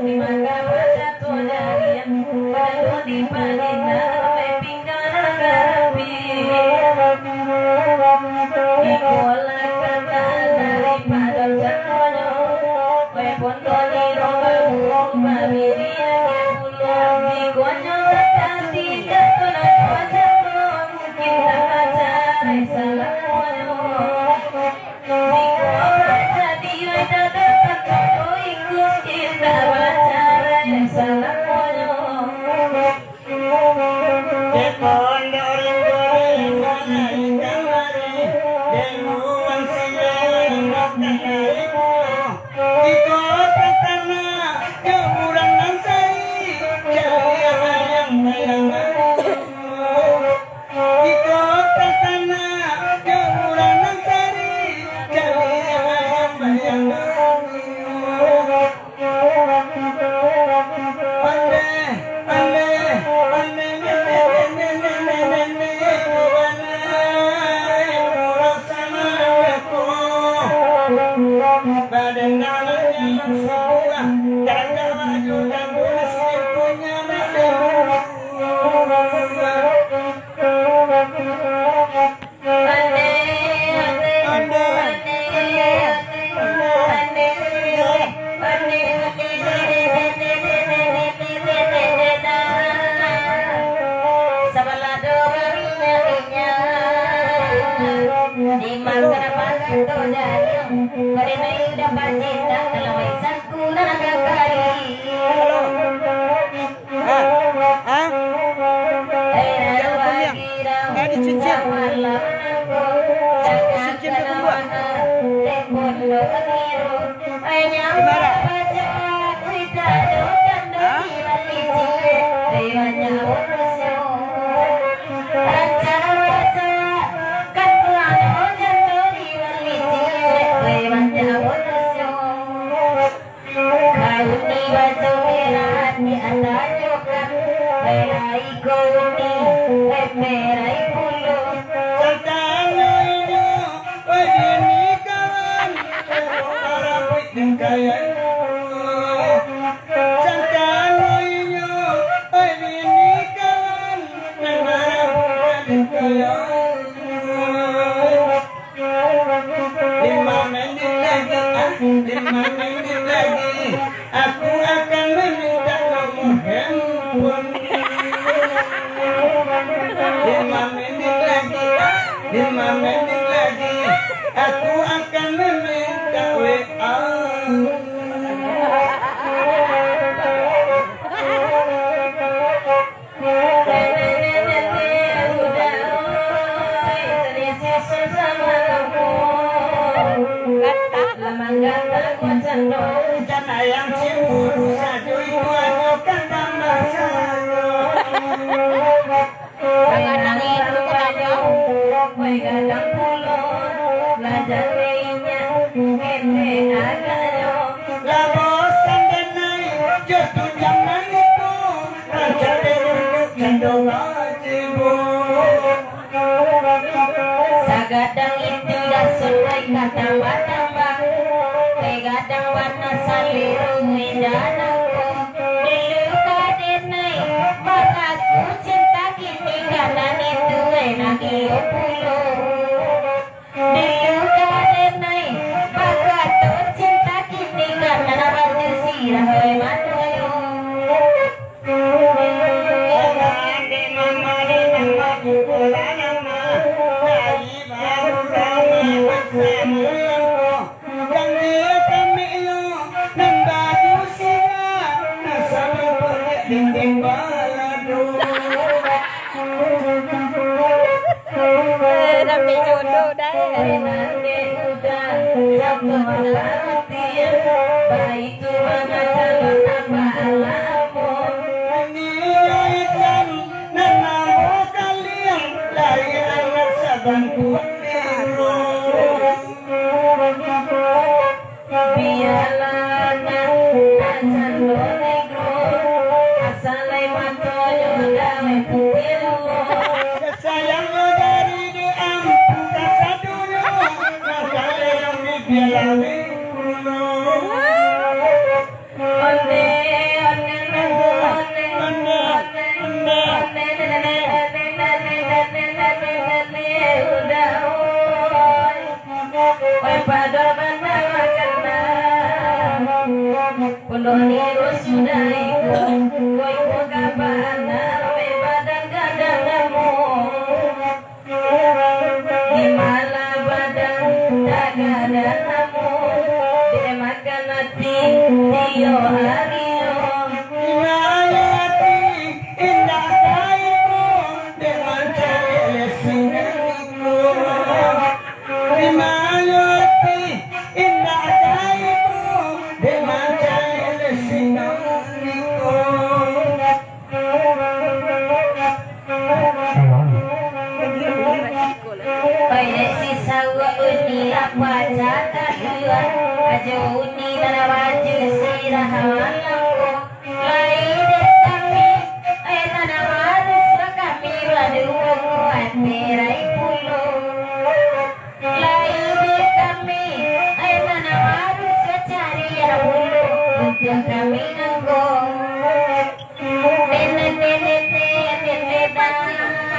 Sagadang itu dah sungai kata watambang, gadang warna saliru midanaku, dilu kadenai, makaku cinta kini kanan itu enak pulu. Dilu kadenai, makaku cinta kini kanan baju sirah matuyo. Tapi jodoh dah. Baik Tuhan adalah apa alamun. Niaikan namamu kalian layan sabang biru. Biarlah asal lo negro, asalai matoyo dame putiru. Sayang lo dari diam, kasar dulu, nakale yang dibilang. Onde sudah ikut koi boga banar we badan gadang nemu di mana badan dagadang nemu dia makan hati tio hario Inayati indah kaiku dengan cari sinariku Inayati indah kaiku dengan cari sinariku pai si sawa uni apa jata dua aja uni dana baju sirah halanku lain kami dana harus kami ladu kuat merai pulu lain kami dana harus cari pulu untuk kami nunggu nenek nenek nenek nenek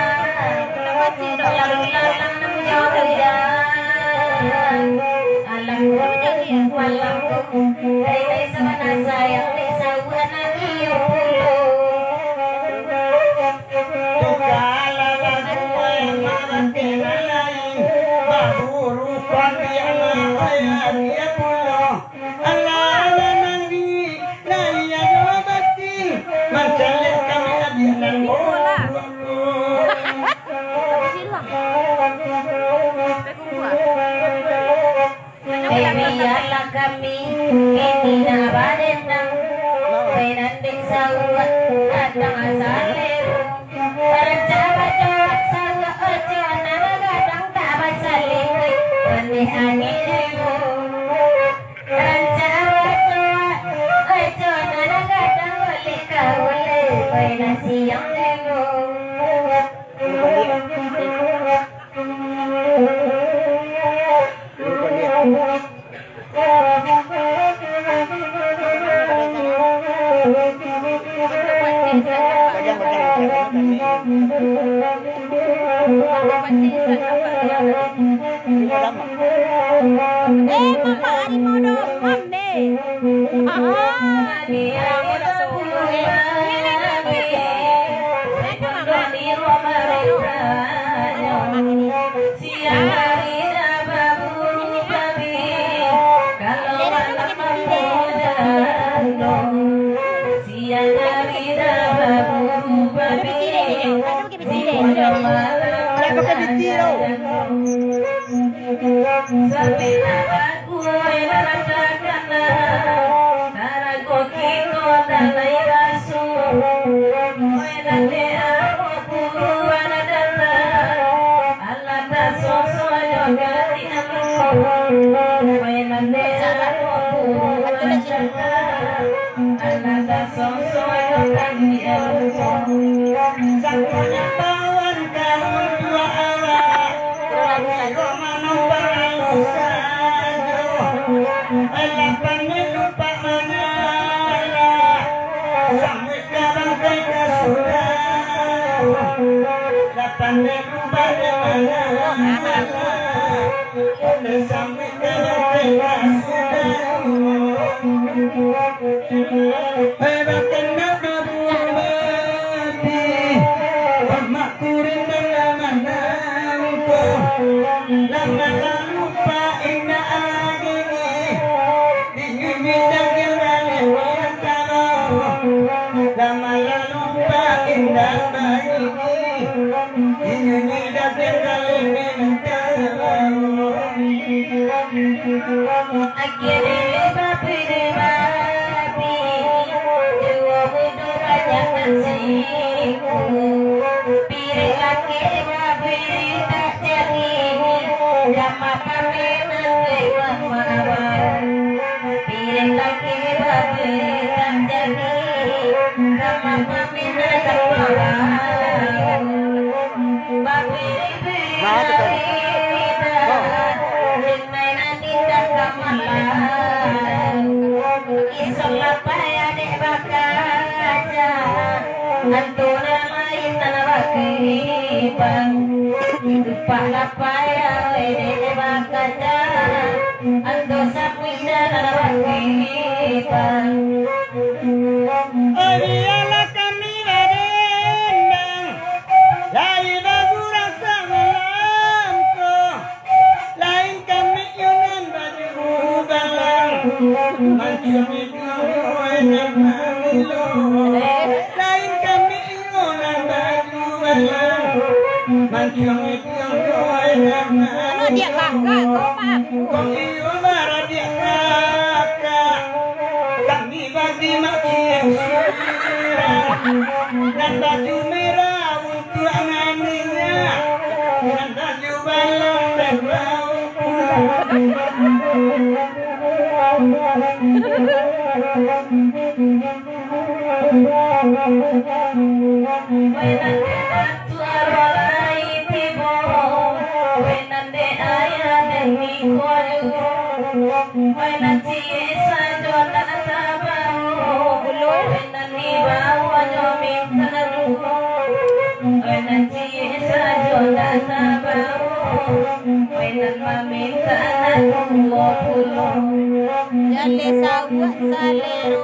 biarlah kami ini nabadendang penanding sawa datang asaleru rencana coak sawa ojo nanagadang tabas salingui benih anginimu rencana coak ojo nanagadang oleh kaule penah siang dulu Mama hari mau domam deh. Ando sapwida narawakipan Abiyalah kami berendang, lain lagu rasa malamku, lain kami yunan baju balang, macam itu enak mamilu, lain kami yunan baju balang, macam itu enak Ano dia kakak, kau maaf. kau iyo marah dia kakak, kami bagi makin dan baju merah untuk anganinya, dan baju balong dan bau. Jale sawat salero.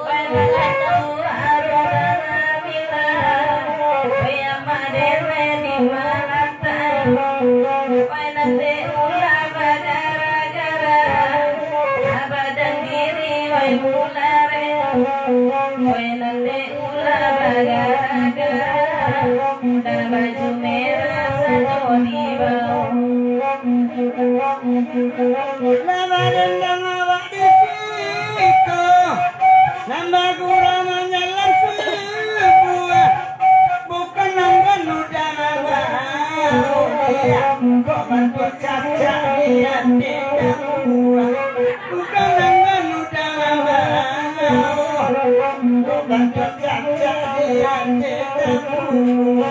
Labarendang awak di situ, nambah kurang menjalan sebuah, bukan nambah udah mau dia, kok bantu caca dia tidak buah, bukan nambah udah mau, kok bantu caca dia tidak buah.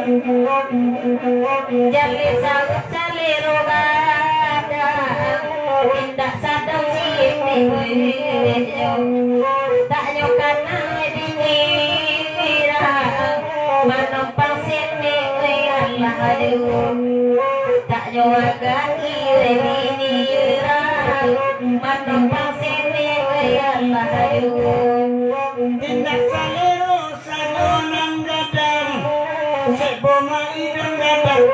Jale sawat salero gada, tindak sadang sini tak nyokana dikira, manompang sini Allah aduh, tak nyowagan ini manompang sini Allah aduh. Tindak salero salonang gadang, seboma idang gadang,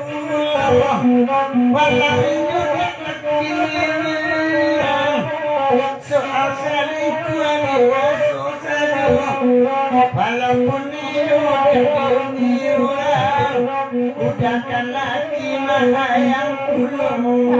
walau nyudak lekiniran, soal selingkuhan itu saja, walaupun nyudak lekiniran, udahkan lagi mana yang dulu.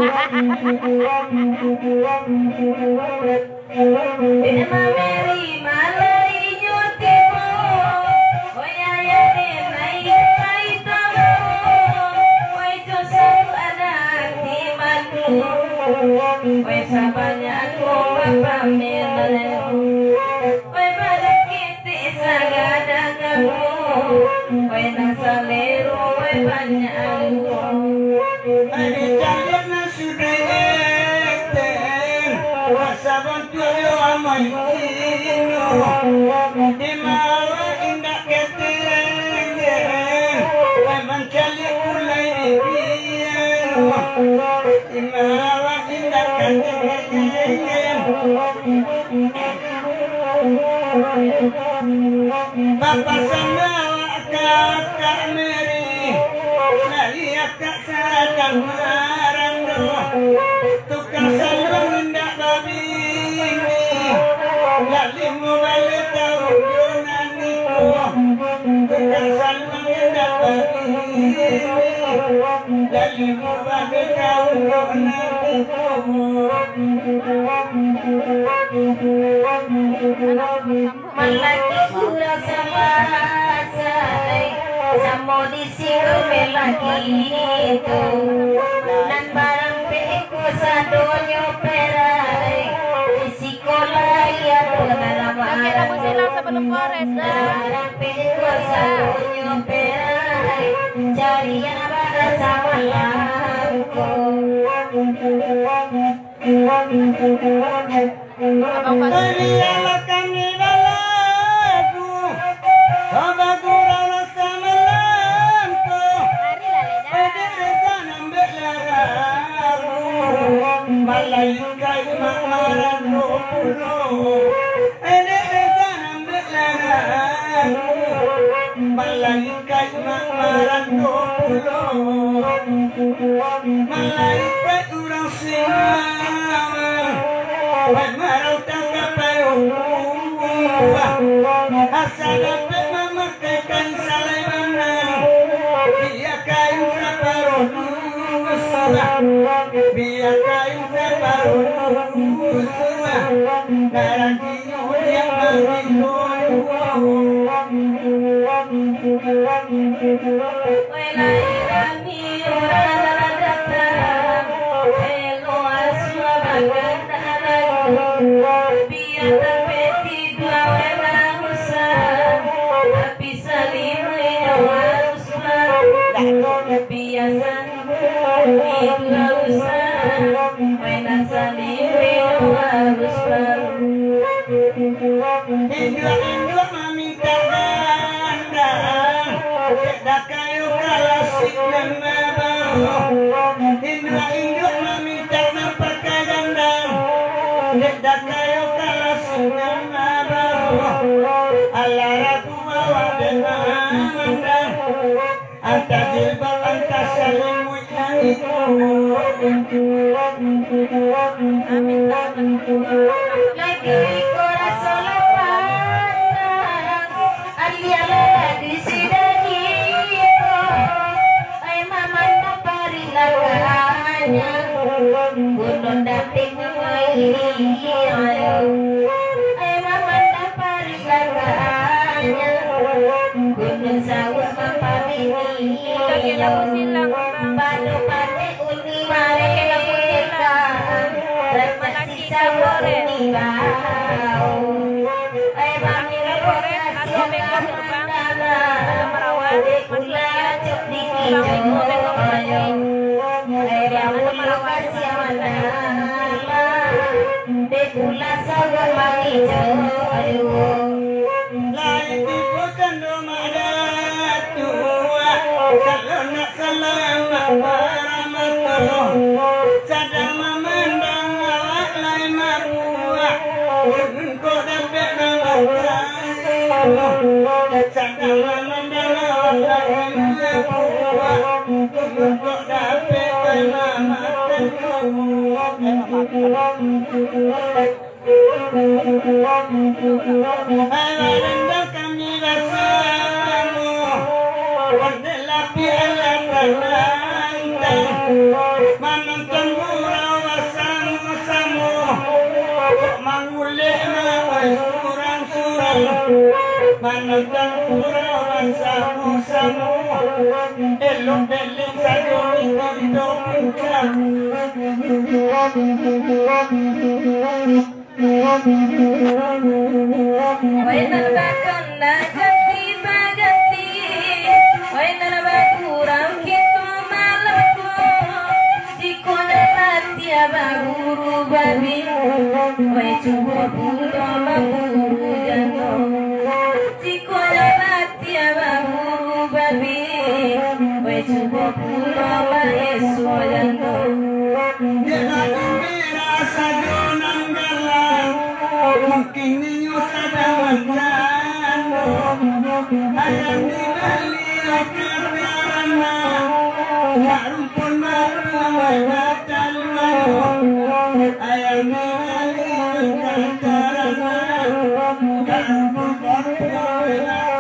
Bema meri malai nyutimu, oyaya denai kaitamu, oi josau anak timanmu, oi sabanya aku papamelemu, oi badak kiti sagadamu, oi nasalero, oi banyaku. Ada jalan sudah eten, rasa bantu amai kino, di mawa indah keteng, memang kali mulai dibiar, di mawa indah keteng, bapa sama kakak Mary, lagi akak sadang marang doh, tukang salung indah babi ini, lali mu balik tahu Yunani doh, tukang salung indah babi ini, lali mu balik tahu Yunani Malaki kula sama say, samo di siku melaki itu, nan barang peku sa donyo perai, di sekolah ya Pakai rambut silang sebelum kores dah. barang peku sa donyo perai, cari yang bahasa malamku. Abang Fadli. Ariyalah kami balagu, coba kurang rasa malamku, Mari lah leda. Edereza nambah lararu, malaikat mak marah roh. Edereza nambah malaikat marandolo malaikat urang singawa wai marau tangkapayo asadape mamakaikan salaimana dia kayu saparonusua dia kayu saparonusua garantinya yang Indra meminta dandang, tidak kayu kalasik dan nabang. Indra meminta nampakkan dandang, tidak kayu kalasik dan nabang. Allah ratu awak dengan mandang, anta jilbab anta saling mu'nah itu. Lagi corazón la pandang, aliala di sidanito, ay mamanda parilaganya, gunung dating ngayon, ay mamanda parilaganya, gunung sawah mapamini, bado pate uni mereka, masih sawah uni bau, ay mami kasih mandana, kula cek di kijoy, ay mami kasih mandana, kula sawah mangijoy. Lain tipu kandung madatua, kalau nak selamat paramatullah, sadar memandang awak lain mabua, kau dapat mengatakan, sadar memandang awak lain mabua, kau dapat Ayah kami rasamu, berdelapi alam rantang, menonton gurau wasamu-samu, mangulih mawai surang-surang, menonton gurau wasamu-samu, elok-elok sadung hidup kamu. Wainan bakanda jati bagati, wainan bakuram kitu malako, jikona patia baguru babi, wai cubo pulo baguru jano, jikona patia baguru babi, wai cubo pulo maesu jano. Mungkin ninyo sadang magkano, ayang dinaliyak karana, karumpon maramay natalano, ayang dinaliyak karana, karumpon maramay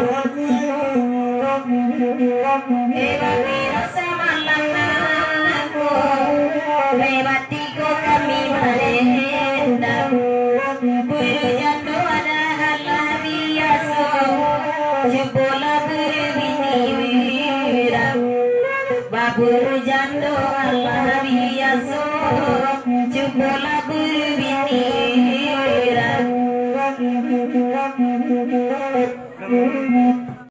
natalano. Bebatido sama lanako, bebatigo kami merendam. Jatuh ada halah biasa, jebola berbini wiram. Babur jatuh halah biasa, jebola berbini wiram.